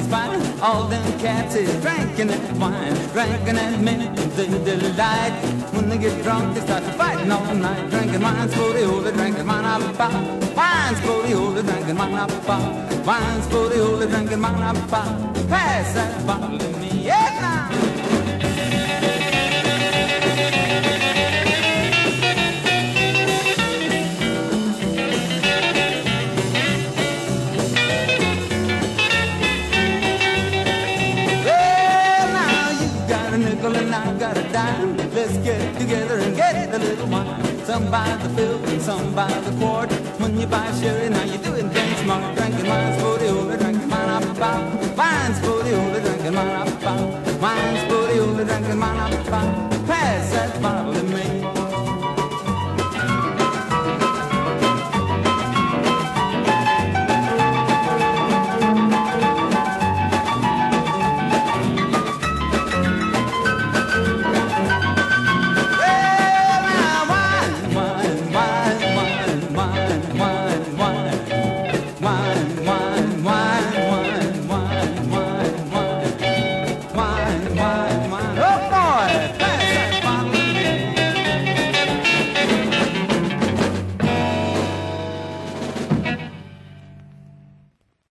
fine. All them cats is drinking that wine, drinking that mint they delight. When they get drunk, they start to fighting all night. Drinking wine's for the old, drinking wine up pop. Wine's for the old, drinking wine up pop. Wine's for the old, drinking wine up pop. Pass that bottle to me, yeah now. And I got a dime. Let's get together and get a little wine. Some by the fifth and some by the quart. When you buy sherry, now you're doing things smart. Drinking wine's for the older, drinking wine up about. Wine's for the older, drinking wine up about. Wine's for the older, drinking wine up about. Pass that bottle to me.